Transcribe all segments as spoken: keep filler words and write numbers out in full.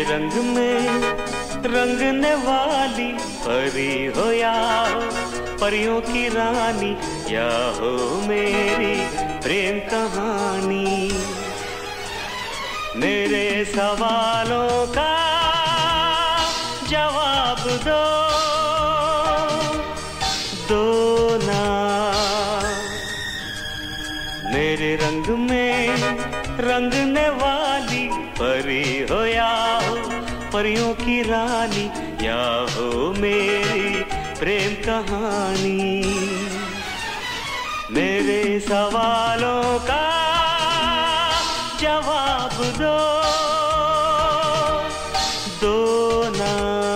रंग में रंगने वाली परी हो या हो परियों की रानी, या हो मेरी प्रेम कहानी। मेरे सवालों का जवाब दो, दो ना। मेरे रंग में रंगने वाली परी हो या हो परियों की रानी, या हो मेरी प्रेम कहानी। मेरे सवालों का जवाब दो, दो ना।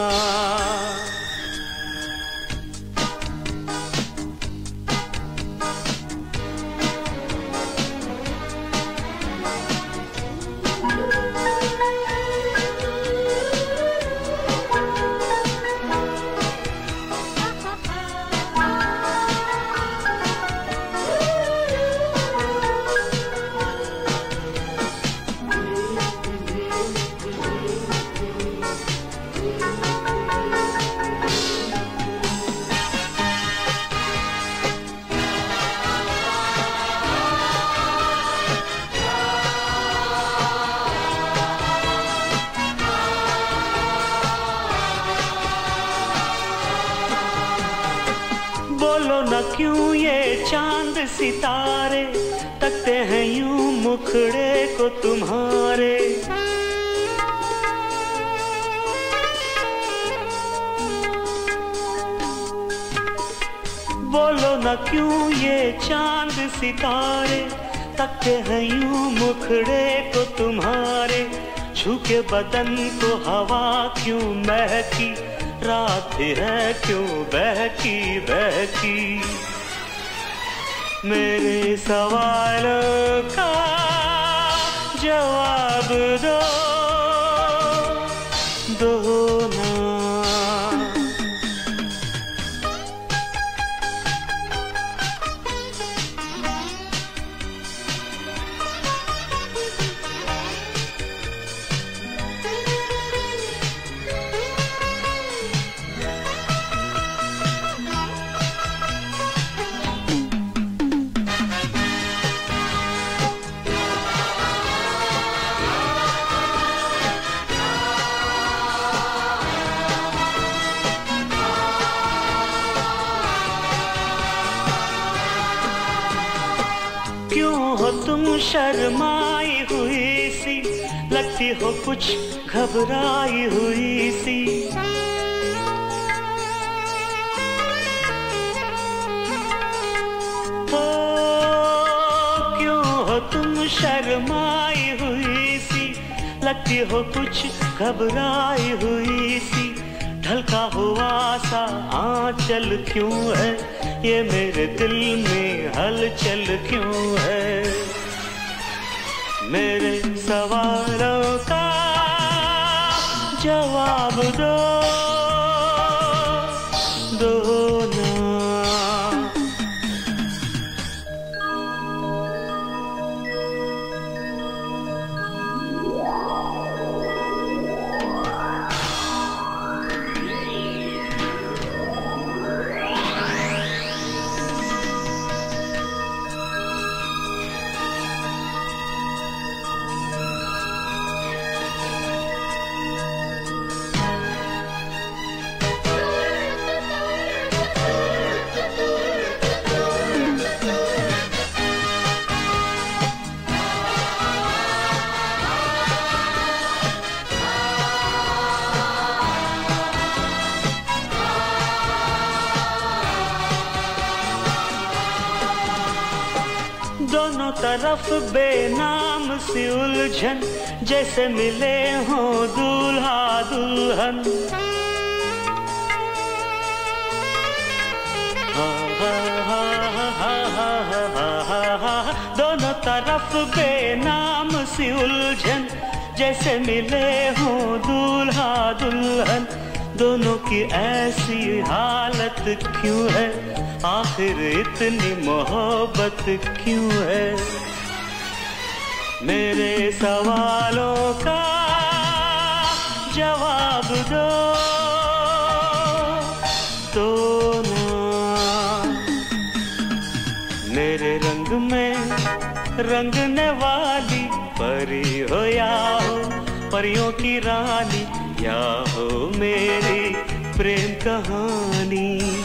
बोलो न क्यों ये चांद सितारे तकते हैं यूं मुखड़े को तुम्हारे। बोलो न क्यों ये चांद सितारे तकते हैं यूं मुखड़े को तुम्हारे। छू के बदन को हवा क्यों महकी, रात है क्यों बहकी बहकी। मेरे सवालों का जवाब दो, दो ना। क्यों हो तुम शर्माई हुई सी, लगती हो कुछ घबराई हुई सी। ओ, क्यों हो तुम शर्माई हुई सी, लगती हो कुछ घबराई हुई सी। ढलका हुआ सा आंचल क्यों है, ये मेरे दिल में हलचल क्यों है। मेरे सवालों का जवाब दो, दो ना। दोनों तरफ बेनाम सी उलझन, जैसे मिले हों दूल्हा दुल्हन। हा हा हा हा हा हा हा। दोनों तरफ बेनाम सी उलझन, जैसे मिले हों दूल्हा दुल्हन। दोनों की ऐसी हालत क्यों है, आखिर इतनी मोहब्बत क्यों है। मेरे सवालों का जवाब दो तो ना। मेरे रंग में रंगने वाली परी हो या हो परियों की रानी, या हो मेरी प्रेम कहानी।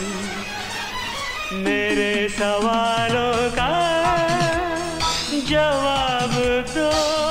मेरे सवालों का जवाब दो।